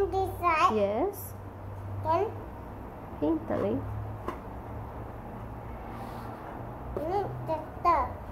on this side. Yes. Then Hinta ali. the